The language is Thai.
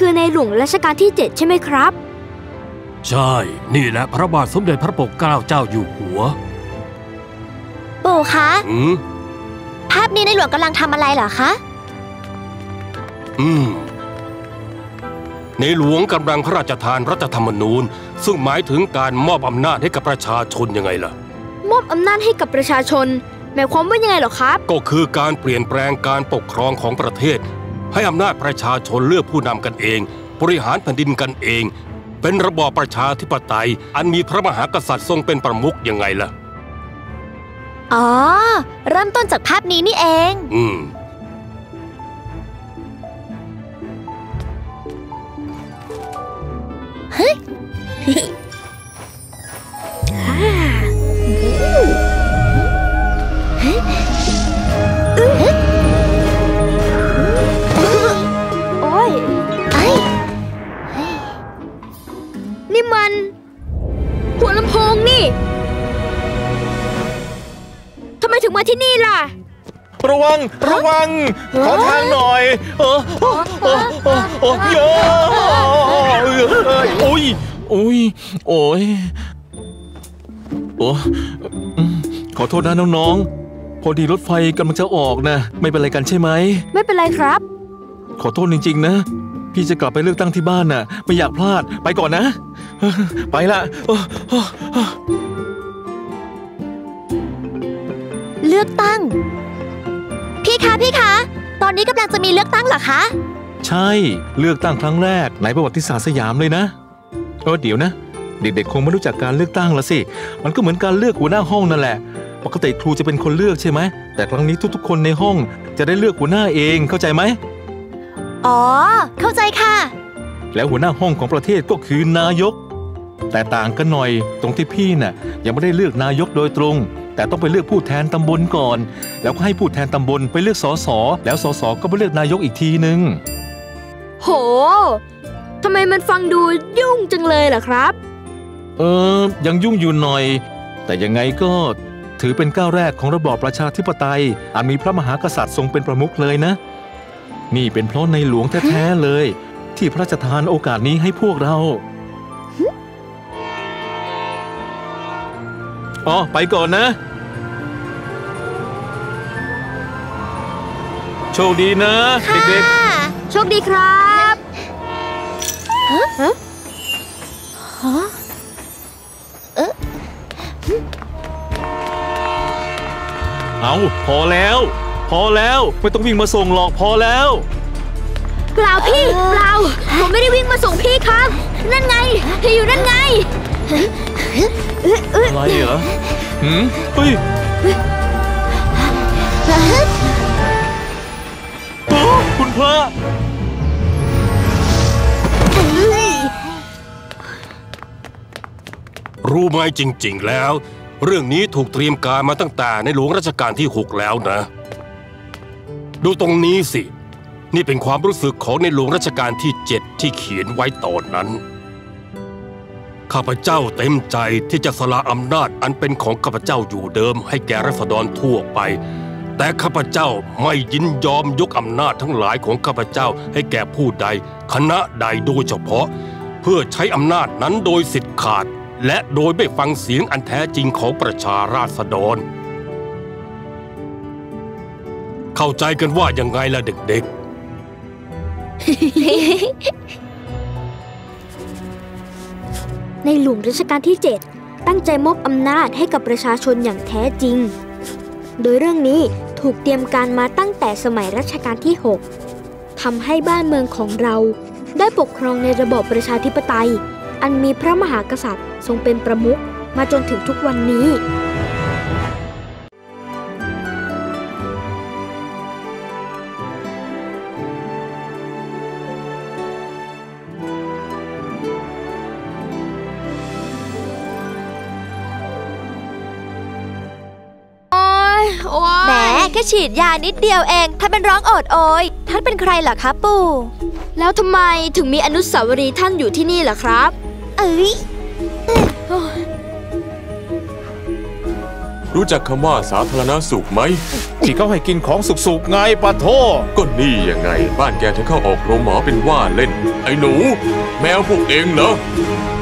คือในหลวงรัชกาลที่7ใช่ไหมครับใช่นี่แหละพระบาทสมเด็จพระปกเกล้าเจ้าอยู่หัวปู่คะภาพนี้ในหลวงกำลังทำอะไรเหรอคะในหลวงกำลังพระราชทานรัฐธรรมนูญซึ่งหมายถึงการมอบอำนาจให้กับประชาชนยังไงล่ะมอบอำนาจให้กับประชาชนหมายความว่ายังไงหรอครับก็คือการเปลี่ยนแปลงการปกครองของประเทศให้อำนาจประชาชนเลือกผู้นำกันเองบริหารแผ่นดินกันเองเป็นระบอบประชาธิปไตยอันมีพระมหากษัตริย์ทรงเป็นประมุขยังไงล่ะอ๋อเริ่มต้นจากภาพนี้นี่เองเฮ้ยโอ้ยนี่มันหัวลำโพงนี่ทำไมถึงมาที่นี่ล่ะระวังขอทางหน่อยโอ้ยโอ้ยขอโทษนะน้องๆพอดีรถไฟกำลังจะออกนะไม่เป็นไรกันใช่ไหมไม่เป็นไรครับขอโทษจริงๆนะพี่จะกลับไปเลือกตั้งที่บ้านน่ะไม่อยากพลาดไปก่อนนะไปละเลือกตั้งพี่คะตอนนี้กำลังจะมีเลือกตั้งเหรอคะใช่เลือกตั้งครั้งแรกในประวัติศาสตร์สยามเลยนะเดี๋ยวนะเด็กๆคงไม่รู้จักการเลือกตั้งละสิมันก็เหมือนการเลือกหัวหน้าห้องนั่นแหละปกติครูจะเป็นคนเลือกใช่ไหมแต่ครั้งนี้ทุกๆคนในห้องจะได้เลือกหัวหน้าเองเข้าใจไหมอ๋อเข้าใจค่ะแล้วหัวหน้าห้องของประเทศก็คือนายกแต่ต่างกันหน่อยตรงที่พี่น่ะยังไม่ได้เลือกนายกโดยตรงแต่ต้องไปเลือกผู้แทนตำบลก่อนแล้วก็ให้ผู้แทนตำบลไปเลือกสสแล้วสสก็ไปเลือกนายกอีกทีนึงโหทำไมมันฟังดูยุ่งจังเลยล่ะครับยังยุ่งอยู่หน่อยแต่ยังไงก็ถือเป็นก้าวแรกของระบอบประชาธิปไตยอันมีพระมหากษัตริย์ทรงเป็นประมุขเลยนะนี่เป็นเพราะในหลวงแท้ๆเลยที่พระราชทานโอกาสนี้ให้พวกเราไปก่อนนะโชคดีนะเด็กๆโชคดีครับเอาพอแล้วไม่ต้องวิ่งมาส่งหรอกพอแล้วเปล่าพี่เปล่าผมไม่ได้วิ่งมาส่งพี่ครับนั่นไงอยู่นั่นไงอะไรเหรอเฮ้ยคุณพระรู้ไหมจริงๆแล้วเรื่องนี้ถูกเตรียมการมาตั้งแต่ในหลวงรัชกาลที่6แล้วนะดูตรงนี้สินี่เป็นความรู้สึกของในหลวงรัชกาลที่7ที่เขียนไว้ตอนนั้นข้าพเจ้าเต็มใจที่จะสละอำนาจอันเป็นของข้าพเจ้าอยู่เดิมให้แก่ราษฎรทั่วไปแต่ข้าพเจ้าไม่ยินยอมยกอำนาจทั้งหลายของข้าพเจ้าให้แก่ผู้ใดคณะใดโดยเฉพาะเพื่อใช้อำนาจนั้นโดยสิทธิ์ขาดและโดยไม่ฟังเสียงอันแท้จริงของประชาราษฎรเข้าใจกันว่ายังไงล่ะเด็กๆในหลวงรัชกาลที่7ตั้งใจมอบอำนาจให้กับประชาชนอย่างแท้จริงโดยเรื่องนี้ถูกเตรียมการมาตั้งแต่สมัยรัชกาลที่6ทำให้บ้านเมืองของเราได้ปกครองในระบอบประชาธิปไตยอันมีพระมหากษัตริย์ทรงเป็นประมุขมาจนถึงทุกวันนี้แหมแค่ฉีดยานิดเดียวเองท่านเป็นร้องโอดโอยท่านเป็นใครล่ะคะปู่แล้วทำไมถึงมีอนุสาวรีย์ท่านอยู่ที่นี่ล่ะครับรู้จักคำว่าสาธารณสุขไหมที่เขาให้กินของสุกๆไงปะโทก็นี่ยังไงบ้านแกถึงเข้าออกโรงหมอเป็นว่าเล่น ไอ้หนู แมวพวกเองเหรอ